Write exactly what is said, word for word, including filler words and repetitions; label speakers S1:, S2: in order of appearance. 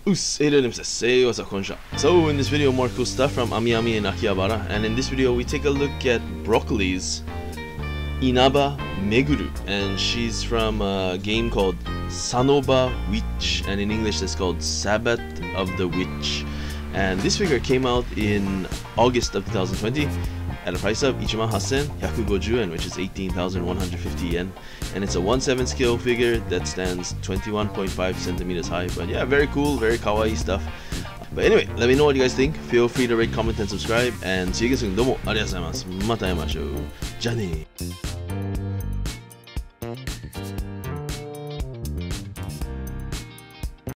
S1: Us, hey there, hey, what's up, konnichiwa. So in this video, more cool stuff from Amiyami and Akihabara, and in this video we take a look at Broccoli's Inaba Meguru, and she's from a game called Sanoba Witch, and in English it's called Sabbath of the Witch. And this figure came out in August of two thousand twenty at a price of one man eight thousand one hundred fifty yen, which is eighteen thousand one hundred fifty yen, and it's a one seven scale figure that stands twenty-one point five centimeters high. But yeah, very cool, very kawaii stuff. But anyway, let me know what you guys think. Feel free to rate, comment, and subscribe, and see you again soon. どうもありがとうございます。また会いましょう。じゃあねー。